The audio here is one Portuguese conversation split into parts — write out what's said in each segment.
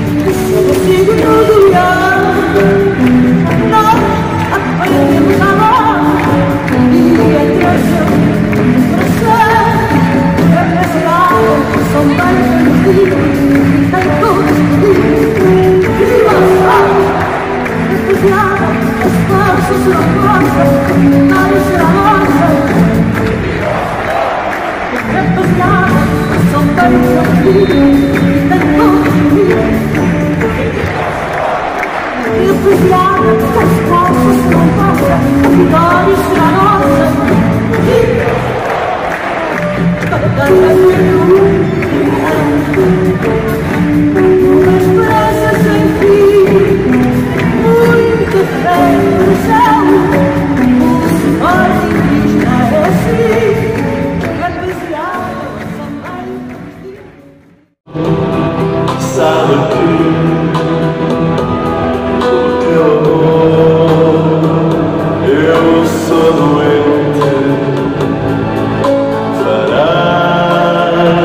Eu sou doente, fará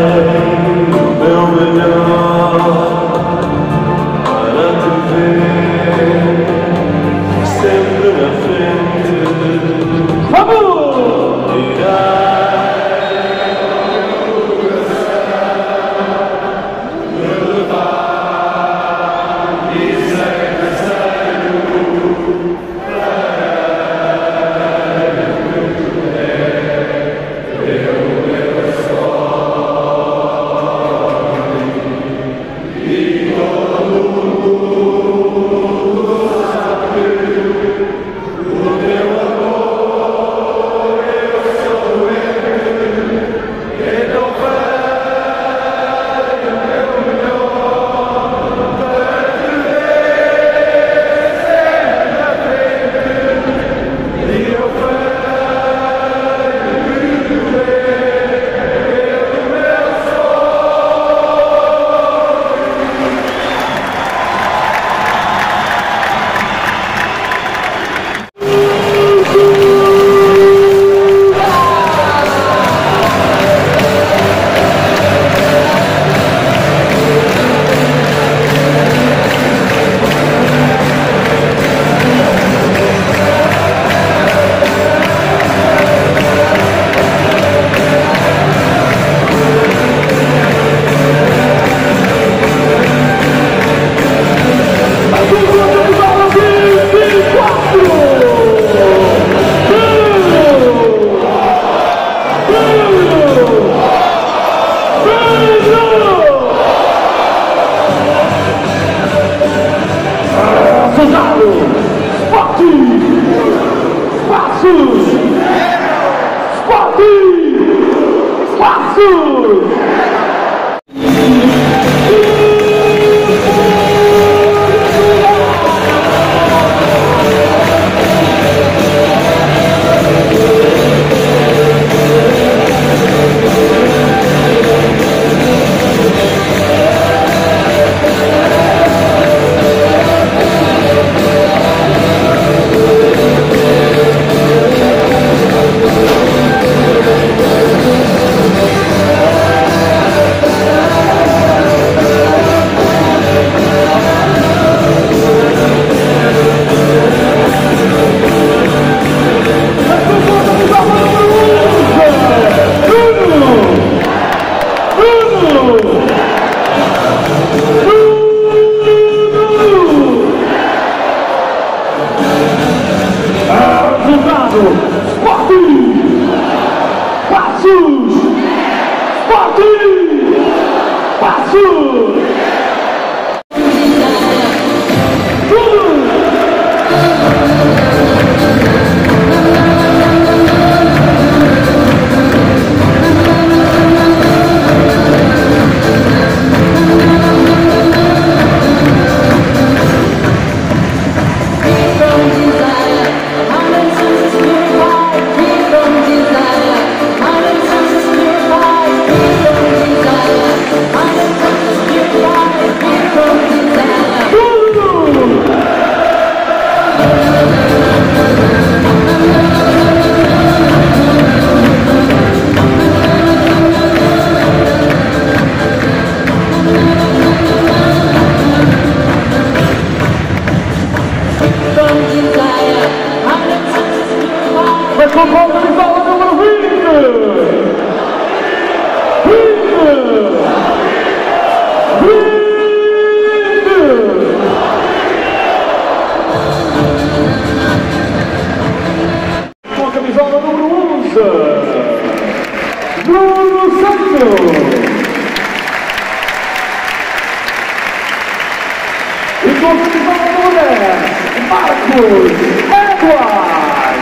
E com os jogadores, Marcos Edward.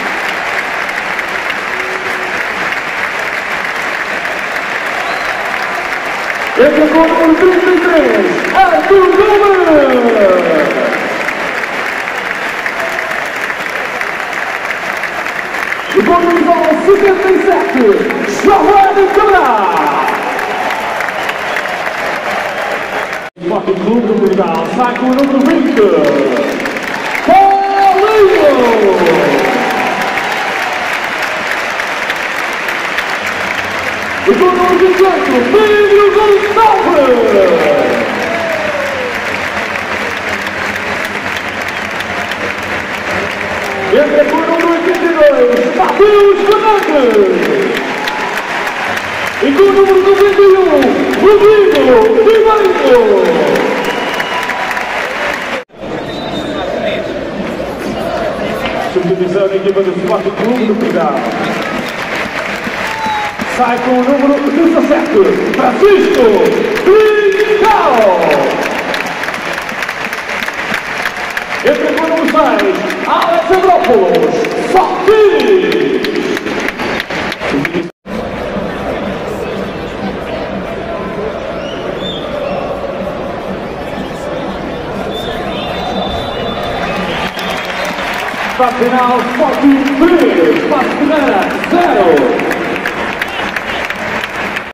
Esse com o número 33, Arthur Gomes. E com o número 77, Giovanni Câmara. Esporte Clube do Portugal sai com o número 20, Paulinho. E com o número 28, Pedro Gonçalves. Entra com o número 82, Matheus Fernandes. E com o número 91, Rodrigo Ribeiro. Subdivisão da equipa do Esporte Clube do Portugal. Sai com o número 17, Francisco Trincal. Entra com o número 6, Alexandrópolis Sorti. Para a final, Sporting 3, Passo Ferreira 0.